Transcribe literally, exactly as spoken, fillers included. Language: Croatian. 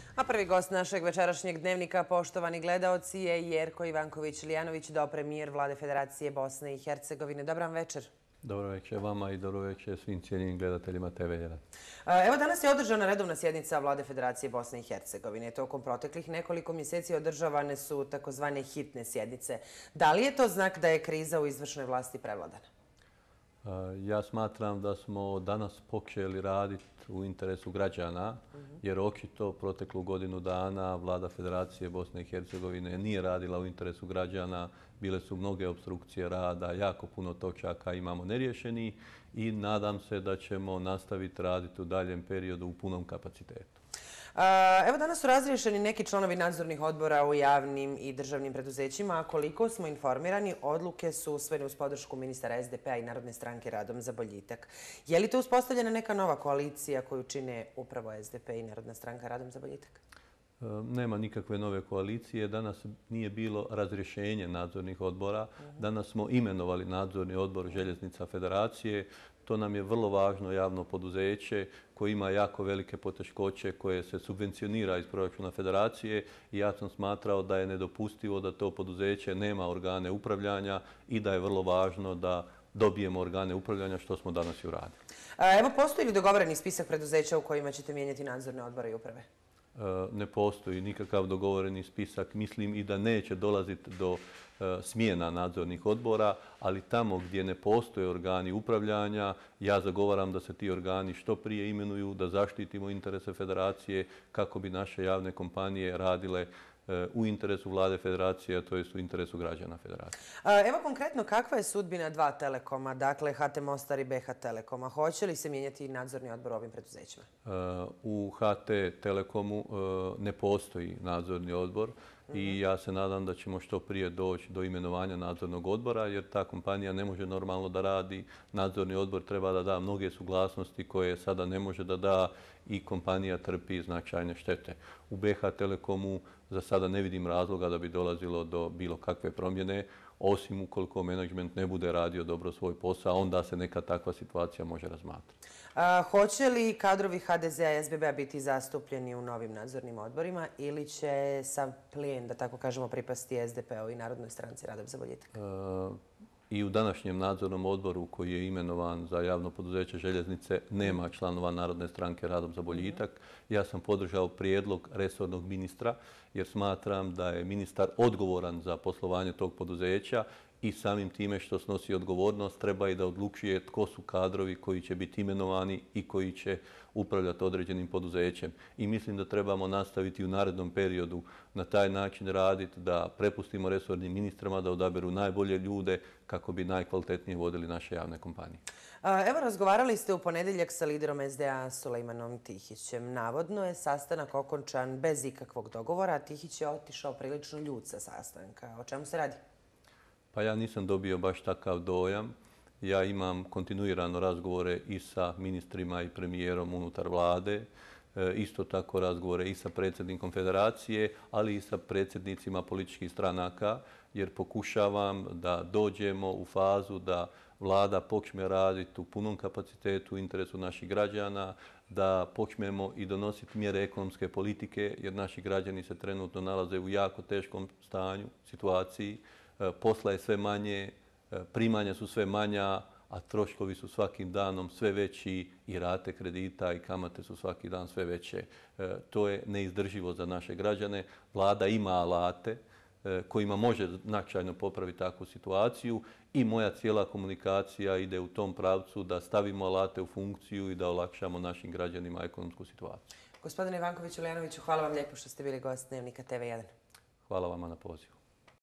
A prvi gost našeg večerašnjeg dnevnika, poštovani gledaoci, je Jerko Ivanković-Lijanović, dopremijer Vlade Federacije Bosne i Hercegovine. Dobar vam večer. Dobro večer vama i dobro večer svim cijenjenim gledateljima te ve jedan. Evo, danas je održana redovna sjednica Vlade Federacije Bosne i Hercegovine. Tokom proteklih nekoliko mjeseci održavane su takozvane hitne sjednice. Da li je to znak da je kriza u izvršnoj vlasti prevladana? Ja smatram da smo danas počeli raditi u interesu građana, jer očito proteklu godinu dana Vlada Federacije Bosne i Hercegovine nije radila u interesu građana. Bile su mnoge opstrukcije rada, jako puno točaka imamo neriješeni i nadam se da ćemo nastaviti raditi u daljem periodu u punom kapacitetu. Evo, danas su razriješeni neki članovi nadzornih odbora u javnim i državnim preduzećima, a koliko smo informirani, odluke su usvojene uz podršku ministara es de pe a i Narodne stranke Radom za boljitak. Je li to uspostavljena neka nova koalicija koju čine upravo es de pe i Narodna stranka Radom za boljitak? Nema nikakve nove koalicije. Danas nije bilo razrješenje nadzornih odbora. Danas smo imenovali nadzorni odbor Željeznica Federacije. To nam je vrlo važno javno poduzeće koje ima jako velike poteškoće koje se subvencionira iz proračuna Federacije i ja sam smatrao da je nedopustivo da to poduzeće nema organe upravljanja i da je vrlo važno da dobijemo organe upravljanja, što smo danas i uradili. Evo, postoji li dogovoreni spisak preduzeća u kojima ćete mijenjati nadzorne odbore i uprave? Ne postoji nikakav dogovoreni spisak. Mislim i da neće dolaziti do smjena nadzornih odbora, ali tamo gdje ne postoje organi upravljanja, ja zagovaram da se ti organi što prije imenuju, da zaštitimo interese Federacije kako bi naše javne kompanije radile u interesu Vlade Federacije, a to je u interesu građana Federacije. Evo, konkretno, kakva je sudbina dva telekoma, dakle ha te Mostar i be ha Telekoma? Hoće li se mijenjati nadzorni odbor ovim preduzećima? U ha te Telekomu ne postoji nadzorni odbor i ja se nadam da ćemo što prije doći do imenovanja nadzornog odbora, jer ta kompanija ne može normalno da radi. Nadzorni odbor treba da da mnoge suglasnosti koje sada ne može da da i kompanija trpi značajne štete. U be ha Telekomu za sada ne vidim razloga da bi dolazilo do bilo kakve promjene, osim ukoliko menadžment ne bude radio dobro svoj posao, onda se neka takva situacija može razmatrati. Hoće li kadrovi ha de ze a i es be be a biti zastupljeni u novim nadzornim odborima ili će sav plijen, da tako kažemo, pripasti es de pe u i Narodnoj stranci Radom za boljitak? I u današnjem nadzornom odboru koji je imenovan za javno poduzeće Željeznice nema članova Narodne stranke Radom za boljitak. Ja sam podržao prijedlog resornog ministra jer smatram da je ministar odgovoran za poslovanje tog poduzeća i samim time što snosi odgovornost treba i da odlučuje tko su kadrovi koji će biti imenovani i koji će upravljati određenim poduzećem. I mislim da trebamo nastaviti u narednom periodu na taj način raditi, da prepustimo resornim ministrima da odaberu najbolje ljude kako bi najkvalitetnije vodili naše javne kompanije. Evo, razgovarali ste u ponedjeljak sa liderom es de a Sulejmanom Tihićem. Navodno je sastanak okončan bez ikakvog dogovora, a Tihić je otišao prilično ljut sa sastanka. O čemu se radi? Pa ja nisam dobio baš takav dojam. Ja imam kontinuirano razgovore i sa ministrima i premijerom unutar vlade, isto tako razgovore i sa predsjednikom Federacije, ali i sa predsjednicima političkih stranaka, jer pokušavam da dođemo u fazu da vlada počne raditi u punom kapacitetu u interesu naših građana, da počnemo i donositi mjere ekonomske politike, jer naši građani se trenutno nalaze u jako teškom stanju, situaciji. Posla je sve manje, primanja su sve manja, a troškovi su svakim danom sve veći i rate kredita i kamate su svaki dan sve veće. To je neizdrživo za naše građane. Vlada ima alate kojima može značajno popraviti takvu situaciju i moja cijela komunikacija ide u tom pravcu da stavimo alate u funkciju i da olakšamo našim građanima ekonomsku situaciju. Gospodine Ivankoviću-Lijanoviću, hvala vam lijepo što ste bili gost Dnevnika te ve jedan. Hvala vama na pozivu.